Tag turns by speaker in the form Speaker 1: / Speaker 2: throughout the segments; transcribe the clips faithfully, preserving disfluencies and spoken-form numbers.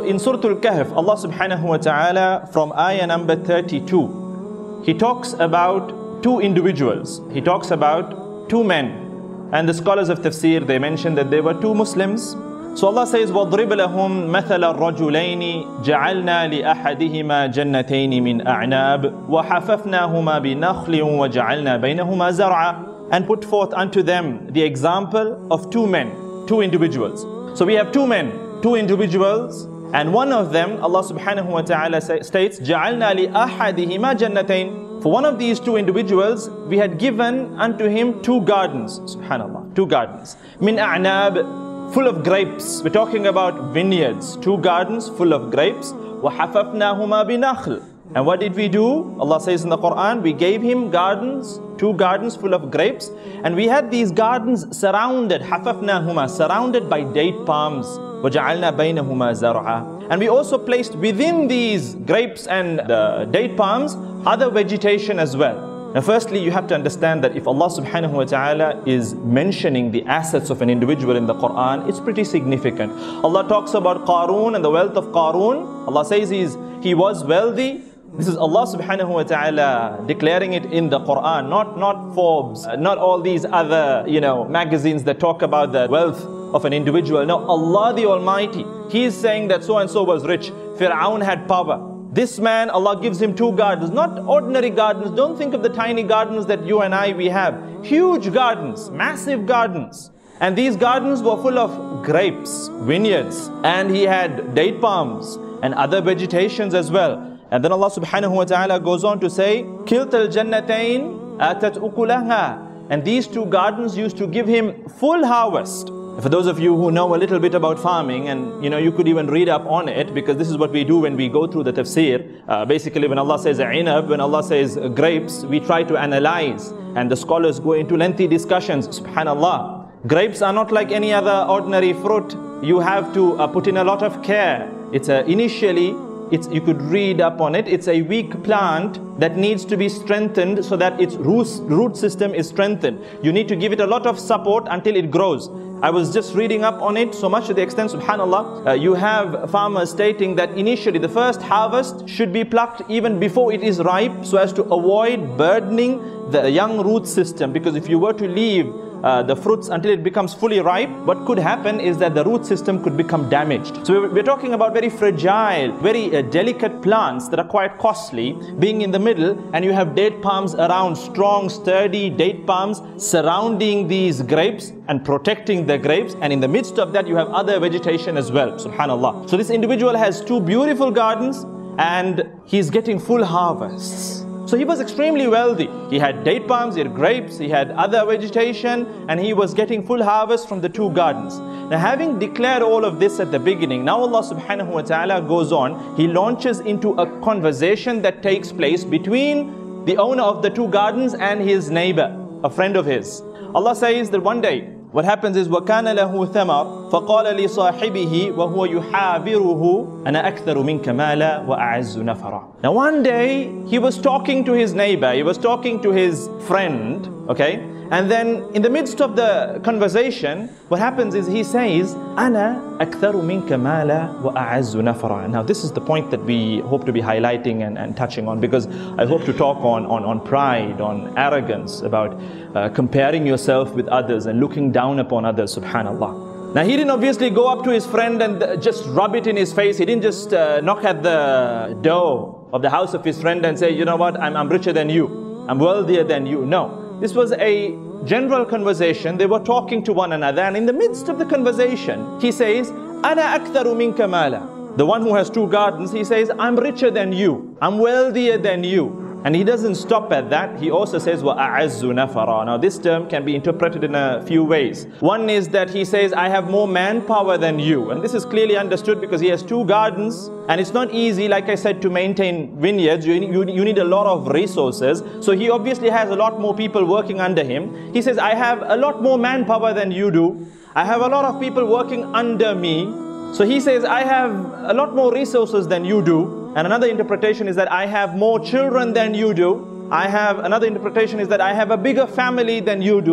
Speaker 1: in Surah Al-Kahf, Allah subhanahu wa ta'ala, from ayah number thirty-two, He talks about two individuals. He talks about two men. And the scholars of tafsir, they mention that they were two Muslims. So Allah says, وَاضْرِبْ لَهُمْ مَثَلَ الرَّجُلَيْنِ جَعَلْنَا لِأَحَدِهِمَا جَنَّتَيْنِ مِنْ أَعْنَابٍ وَحَفَفْنَاهُمَا بِنَخْلٍ وَجَعَلْنَا بَيْنَهُمَا زَرْعًا, and put forth unto them the example of two men, two individuals. So we have two men, two individuals, and one of them, Allah subhanahu wa ta'ala states, جَعَلْنَا لِأَحَدِهِمَا جَنَّتَيْنِ. For one of these two individuals, we had given unto him two gardens, subhanallah, two gardens. مِنْ أَعْنَابٍ, full of grapes. We're talking about vineyards, two gardens full of grapes. وَحَفَفْنَاهُمَا بِنَخْلٍ. And what did we do? Allah says in the Quran, we gave him gardens, two gardens full of grapes, and we had these gardens surrounded, حَفَفْنَاهُمَا, surrounded by date palms. وَجَعَلْنَا بَيْنَهُمَا زَرْعًا. And we also placed within these grapes and the date palms other vegetation as well. Now firstly, you have to understand that if Allah subhanahu wa ta'ala is mentioning the assets of an individual in the Quran, it's pretty significant. Allah talks about Qarun and the wealth of Qarun. Allah says he's, he was wealthy. This is Allah subhanahu wa ta'ala declaring it in the Quran, not, not Forbes, not all these other, you know, magazines that talk about the wealth of an individual. No, Allah the Almighty, He is saying that so and so was rich. Fir'aun had power. This man, Allah gives him two gardens, not ordinary gardens. Don't think of the tiny gardens that you and I, we have. Huge gardens, massive gardens. And these gardens were full of grapes, vineyards, and he had date palms and other vegetations as well. And then Allah subhanahu wa ta'ala goes on to say, كِلْتَ الْجَنَّتَيْنِ آتَتْ أُكُلَهَا. And these two gardens used to give him full harvest. For those of you who know a little bit about farming, and you know, you could even read up on it, because this is what we do when we go through the tafsir. Uh, basically, when Allah says inab, when Allah says grapes, we try to analyze, and the scholars go into lengthy discussions. Subhanallah. Grapes are not like any other ordinary fruit. You have to uh, put in a lot of care. It's a, initially, it's, you could read up on it. It's a weak plant that needs to be strengthened so that its root, root system is strengthened. You need to give it a lot of support until it grows. I was just reading up on it so much to the extent, subhanallah, uh, you have farmers stating that initially the first harvest should be plucked even before it is ripe, so as to avoid burdening the young root system. Because if you were to leave uh, the fruits until it becomes fully ripe, what could happen is that the root system could become damaged. So we're, we're talking about very fragile, very uh, delicate plants that are quite costly, being in the middle, and you have date palms around, strong, sturdy date palms surrounding these grapes and protecting the grapes, and in the midst of that you have other vegetation as well, subhanallah. So this individual has two beautiful gardens and he's getting full harvests. So he was extremely wealthy. He had date palms, he had grapes, he had other vegetation, and he was getting full harvest from the two gardens. Now, having declared all of this at the beginning, now Allah subhanahu wa ta'ala goes on, He launches into a conversation that takes place between the owner of the two gardens and his neighbor, a friend of his. Allah says that one day, what happens is, وَكَانَ لَهُ ثَمَرٌ فَقَالَ لِصَاحِبِهِ وَهُوَ يُحَاوِرُهُ أَنَا أَكْثَرُ مِنْكَ مَالًا وَأَعَزُّ نَفَرًا. Now one day, he was talking to his neighbor, he was talking to his friend, okay? And then in the midst of the conversation, what happens is he says, أَنَا أَكْثَرُ مِنْكَ مَالًا وَأَعَزُّ نَفَرًا. Now this is the point that we hope to be highlighting and, and touching on, because I hope to talk on, on, on pride, on arrogance, about uh, comparing yourself with others and looking down upon others, subhanallah. Now he didn't obviously go up to his friend and just rub it in his face. He didn't just uh, knock at the door of the house of his friend and say, you know what, I'm, I'm richer than you, I'm wealthier than you. No. This was a general conversation. They were talking to one another, and in the midst of the conversation, he says, أَنَا أَكْثَرُ مِنْكَ مَالًا. The one who has two gardens, he says, I'm richer than you, I'm wealthier than you. And he doesn't stop at that. He also says, وَأَعَزُّ نَفَرًا. Now this term can be interpreted in a few ways. One is that he says, I have more manpower than you. And this is clearly understood because he has two gardens. And it's not easy, like I said, to maintain vineyards. You, you, you need a lot of resources. So he obviously has a lot more people working under him. He says, I have a lot more manpower than you do. I have a lot of people working under me. So he says, I have a lot more resources than you do. And another interpretation is that I have more children than you do. I have, another interpretation is that I have a bigger family than you do.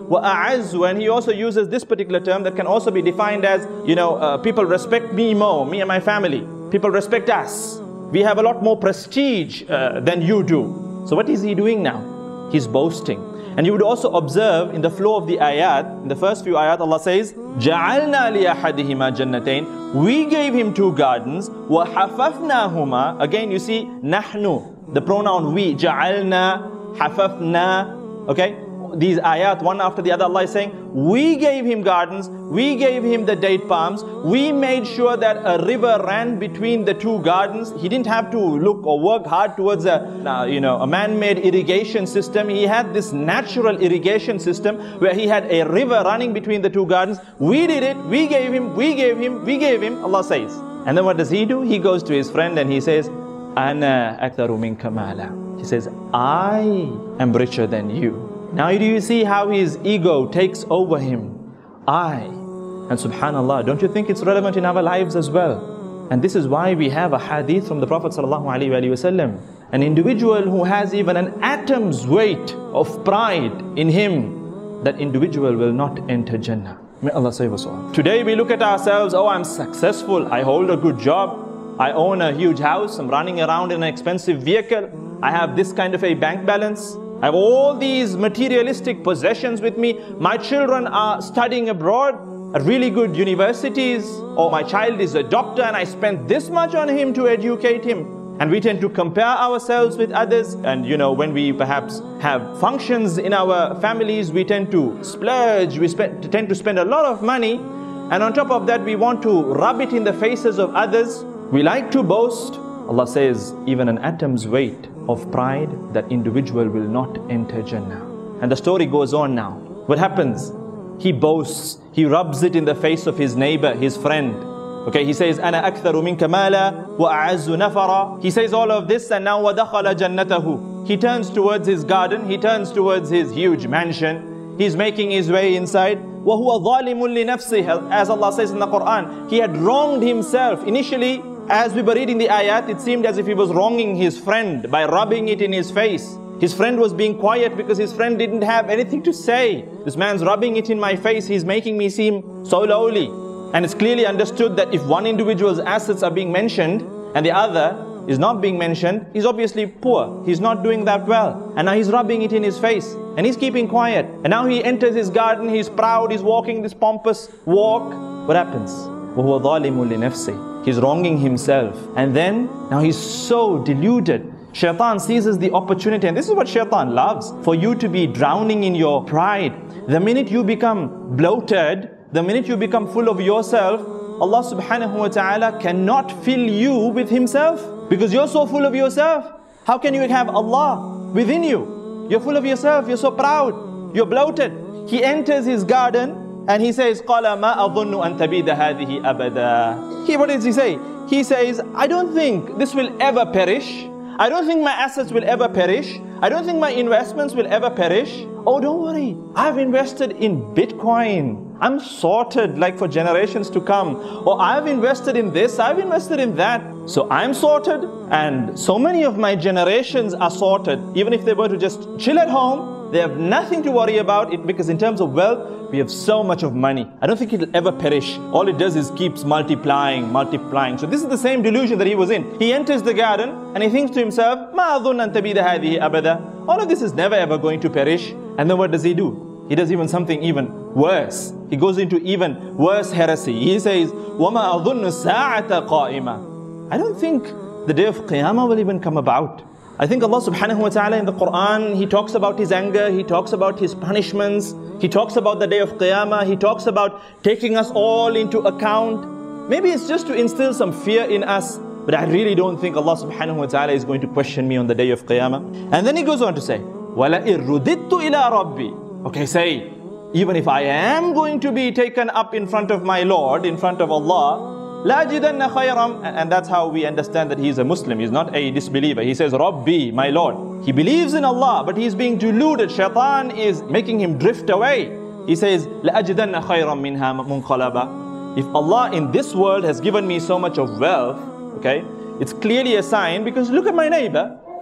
Speaker 1: وَأَعَزُّ. And he also uses this particular term that can also be defined as, you know, uh, people respect me more, me and my family. People respect us. We have a lot more prestige uh, than you do. So what is he doing now? He's boasting. And you would also observe in the flow of the ayat, in the first few ayat, Allah says, جَعَلْنَا لِأَحَدِهِمَا جَنَّتَيْن. We gave him two gardens. وَحَفَفْنَاهُمَا. Again you see, نَحْنُ, the pronoun we, جَعَلْنَا, حَفَفْنَا. Okay? These ayat, one after the other, Allah is saying, we gave him gardens, we gave him the date palms, we made sure that a river ran between the two gardens. He didn't have to look or work hard towards a, uh, you know, a man-made irrigation system. He had this natural irrigation system where he had a river running between the two gardens. We did it, we gave him, we gave him, we gave him, Allah says. And then what does he do? He goes to his friend and he says, Ana aktharu minka mala. He says, I am richer than you. Now do you see how his ego takes over him? I. And subhanallah, don't you think it's relevant in our lives as well? And this is why we have a hadith from the Prophet ﷺ. An individual who has even an atom's weight of pride in him, that individual will not enter Jannah. May Allah save us all. Today we look at ourselves, oh, I'm successful, I hold a good job, I own a huge house, I'm running around in an expensive vehicle, I have this kind of a bank balance, I have all these materialistic possessions with me. My children are studying abroad at really good universities. Or my child is a doctor and I spent this much on him to educate him. And we tend to compare ourselves with others. And you know, when we perhaps have functions in our families, we tend to splurge, we spend, tend to spend a lot of money. And on top of that, we want to rub it in the faces of others. We like to boast. Allah says, even an atom's weight of pride, that individual will not enter Jannah. And the story goes on now. What happens? He boasts, he rubs it in the face of his neighbor, his friend. Okay, he says, Ana aktharu minka mala wa a'azzu nafara. He says all of this and now وَدَخَلَ جَنَّتَهُ. He turns towards his garden, he turns towards his huge mansion. He's making his way inside. وَهُوَ ظَالِمٌ لِنَفْسِهِ. As Allah says in the Quran, he had wronged himself. Initially, as we were reading the ayat, it seemed as if he was wronging his friend by rubbing it in his face. His friend was being quiet because his friend didn't have anything to say. This man's rubbing it in my face, he's making me seem so lowly. And it's clearly understood that if one individual's assets are being mentioned and the other is not being mentioned, he's obviously poor. He's not doing that well. And now he's rubbing it in his face and he's keeping quiet. And now he enters his garden, he's proud, he's walking this pompous walk. What happens? وَهُوَ ظَالِمٌ لِنَفْسِهِ. He's wronging himself. And then, now he's so deluded. Shaitan seizes the opportunity, and this is what Shaitan loves, for you to be drowning in your pride. The minute you become bloated, the minute you become full of yourself, Allah subhanahu wa ta'ala cannot fill you with Himself. Because you're so full of yourself. How can you have Allah within you? You're full of yourself, you're so proud, you're bloated. He enters his garden, and he says, قَالَ مَا أَظُنُّ أَن تَبِيدَ هَذِهِ أَبَدًا. He, what does he say? He says, I don't think this will ever perish. I don't think my assets will ever perish. I don't think my investments will ever perish. Oh, don't worry. I've invested in Bitcoin. I'm sorted like for generations to come. Or I've invested in this, I've invested in that. So I'm sorted, and so many of my generations are sorted. Even if they were to just chill at home, they have nothing to worry about it, because in terms of wealth, we have so much of money. I don't think it will ever perish. All it does is keeps multiplying, multiplying. So this is the same delusion that he was in. He enters the garden and he thinks to himself, مَا أَظُنَّ أَن تَبِيدَ هَذِهِ أَبَدًا. All of this is never ever going to perish. And then what does he do? He does even something even worse. He goes into even worse heresy. He says, وَمَا أَظُنُّ السَّاعَةَ قَائِمًا. I don't think the day of Qiyamah will even come about. I think Allah subhanahu wa ta'ala in the Quran, He talks about His anger, He talks about His punishments, He talks about the day of Qiyamah, He talks about taking us all into account. Maybe it's just to instill some fear in us, but I really don't think Allah subhanahu wa ta'ala is going to question me on the day of Qiyamah. And then He goes on to say, وَلَئِن رُدِدتُّ إِلَىٰ رَبِّي. Okay, say, even if I am going to be taken up in front of my Lord, in front of Allah, لَأَجِدَنَّ خَيْرًا. And that's how we understand that he is a Muslim. He's not a disbeliever. He says, Rabbi, my Lord. He believes in Allah, but he's being deluded. Shaitan is making him drift away. He says, لَأَجِدَنَّ خَيْرًا مِنْهَا مُنْقَلَبًا. If Allah in this world has given me so much of wealth, okay, it's clearly a sign, because look at my neighbor.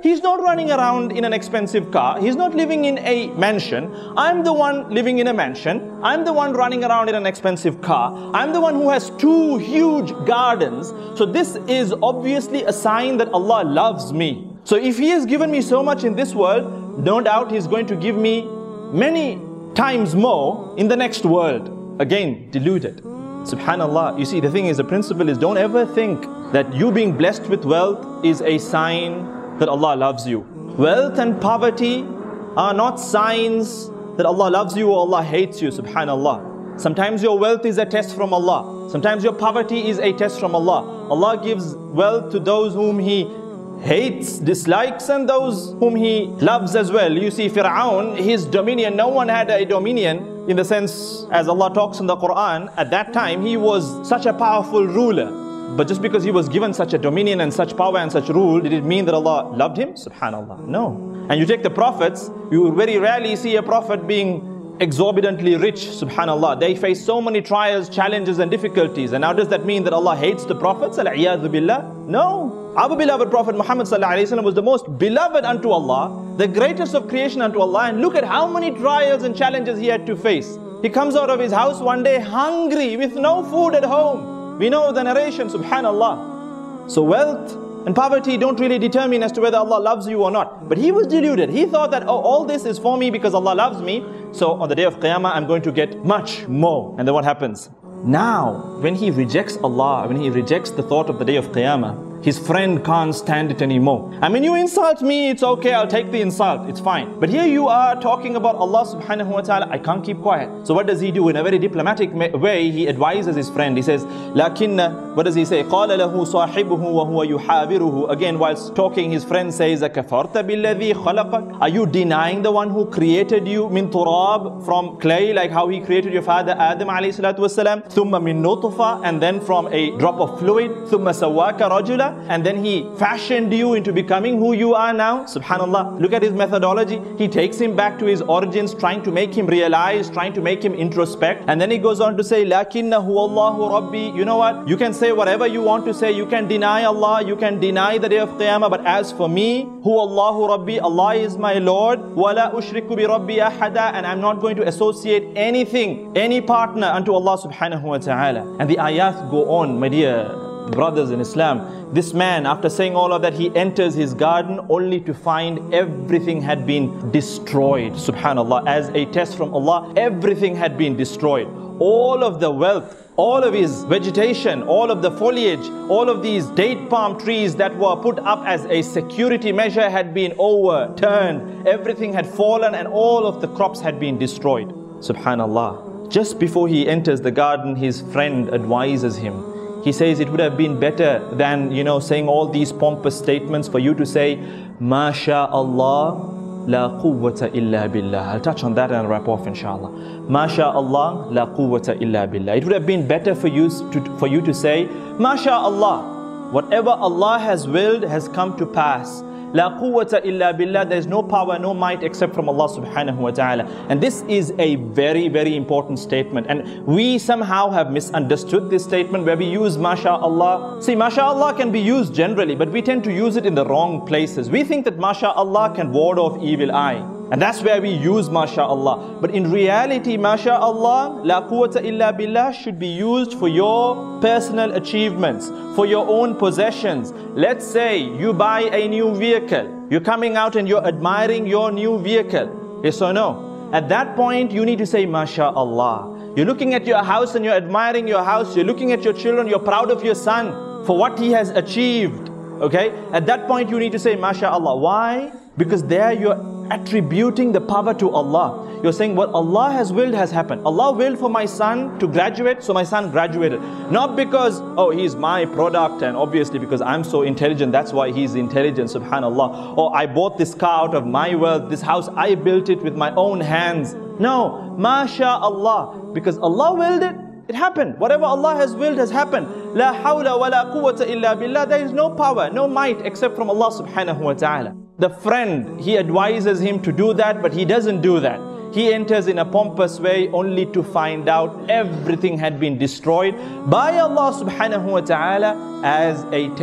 Speaker 1: He's not running around in an expensive car. He's not living in a mansion. I'm the one living in a mansion. I'm the one running around in an expensive car. I'm the one who has two huge gardens. So this is obviously a sign that Allah loves me. So if He has given me so much in this world, no doubt He's going to give me many times more in the next world. Again, deluded. Subhanallah. You see, the thing is, the principle is, don't ever think that you being blessed with wealth is a sign that Allah loves you. Wealth and poverty are not signs that Allah loves you or Allah hates you. Subhanallah. Sometimes your wealth is a test from Allah. Sometimes your poverty is a test from Allah. Allah gives wealth to those whom He hates, dislikes, and those whom He loves as well. You see, Fir'aun, his dominion, no one had a dominion in the sense, as Allah talks in the Quran, at that time he was such a powerful ruler. But just because he was given such a dominion and such power and such rule, did it mean that Allah loved him? Subhanallah, no. And you take the prophets, you very rarely see a prophet being exorbitantly rich. Subhanallah, they face so many trials, challenges and difficulties. And now does that mean that Allah hates the prophets? Al-iyadhu billah? No. Our beloved Prophet Muhammad sallallahu alaihi wasallam was the most beloved unto Allah, the greatest of creation unto Allah, and look at how many trials and challenges he had to face. He comes out of his house one day hungry with no food at home. We know the narration, subhanallah. So wealth and poverty don't really determine as to whether Allah loves you or not. But he was deluded. He thought that, oh, all this is for me because Allah loves me. So on the day of Qiyamah, I'm going to get much more. And then what happens? Now, when he rejects Allah, when he rejects the thought of the day of Qiyamah, his friend can't stand it anymore. I mean, you insult me, it's okay, I'll take the insult, it's fine. But here you are talking about Allah subhanahu wa ta'ala, I can't keep quiet. So what does he do? In a very diplomatic way, he advises his friend. He says, لَكِنَّ, what does he say? قَالَ لَهُ صَاحِبُهُ وَهُوَ يُحَاوِرُهُ. Again, whilst talking, his friend says, أَكَفَرْتَ بِالَّذِي خَلَقَكَ. Are you denying the one who created you min turab, from clay, like how he created your father Adam alayhi salatu wasalam? ثُمَّ مِن نُطْفَةٍ, and then from a drop of fluid. ثُمَّ سَوَّاكَ رَجُلًا, and then he fashioned you into becoming who you are now. Subhanallah. Look at his methodology. He takes him back to his origins, trying to make him realize, trying to make him introspect. And then he goes on to say, لَكِنَّ هُوَ اللَّهُ رَبِّي. You know what? You can say whatever you want to say. You can deny Allah. You can deny the day of Qiyamah. But as for me, هُوَ اللَّهُ رَبِّي. Allah is my Lord. وَلَا أُشْرِكُ بِرَبِّي أَحَدًا. And I'm not going to associate anything, any partner unto Allah subhanahu wa ta'ala. And the ayat go on, my dear brothers in Islam. This man, after saying all of that, he enters his garden only to find everything had been destroyed. Subhanallah, as a test from Allah, everything had been destroyed. All of the wealth, all of his vegetation, all of the foliage, all of these date palm trees that were put up as a security measure had been overturned. Everything had fallen and all of the crops had been destroyed. Subhanallah. Just before he enters the garden, his friend advises him. He says it would have been better than, you know, saying all these pompous statements for you to say, Masha Allah, la quwwata illa billah. I'll touch on that and wrap off inshallah. Masha Allah, la quwwata illa billah. It would have been better for you to, for you to say, Masha Allah, whatever Allah has willed has come to pass. La quwwata illa billah. There is no power, no might except from Allah subhanahu wa ta'ala. And this is a very, very important statement. And we somehow have misunderstood this statement where we use MashaAllah. See, MashaAllah can be used generally, but we tend to use it in the wrong places. We think that MashaAllah can ward off evil eye. And that's where we use MashaAllah. But in reality, MashaAllah, La quwwata illa billah should be used for your personal achievements, for your own possessions. Let's say you buy a new vehicle. You're coming out and you're admiring your new vehicle. Yes or no? At that point, you need to say MashaAllah. You're looking at your house and you're admiring your house. You're looking at your children. You're proud of your son for what he has achieved. Okay? At that point, you need to say MashaAllah. Why? Because there you're attributing the power to Allah. You're saying what Allah has willed has happened. Allah willed for my son to graduate, so my son graduated. Not because, oh, he's my product and obviously because I'm so intelligent, that's why he's intelligent, subhanallah. Or I bought this car out of my wealth, this house, I built it with my own hands. No, MashaAllah. Because Allah willed it, it happened. Whatever Allah has willed has happened. La hawla wa la quwwata illa billah. There is no power, no might except from Allah subhanahu wa ta'ala. The friend, he advises him to do that, but he doesn't do that. He enters in a pompous way only to find out everything had been destroyed by Allah subhanahu wa ta'ala as a test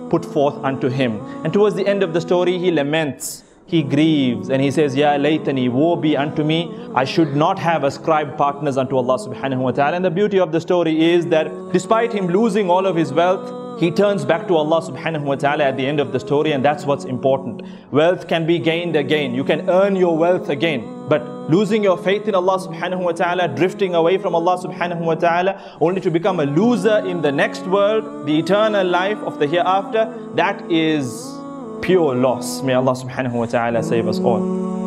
Speaker 1: put forth unto him. And towards the end of the story, he laments, he grieves, and he says, Ya laytani, woe be unto me, I should not have ascribed partners unto Allah subhanahu wa ta'ala. And the beauty of the story is that despite him losing all of his wealth, he turns back to Allah subhanahu wa ta'ala at the end of the story, and that's what's important. Wealth can be gained again. You can earn your wealth again. But losing your faith in Allah subhanahu wa ta'ala, drifting away from Allah subhanahu wa ta'ala, only to become a loser in the next world, the eternal life of the hereafter, that is pure loss. May Allah subhanahu wa ta'ala save us all.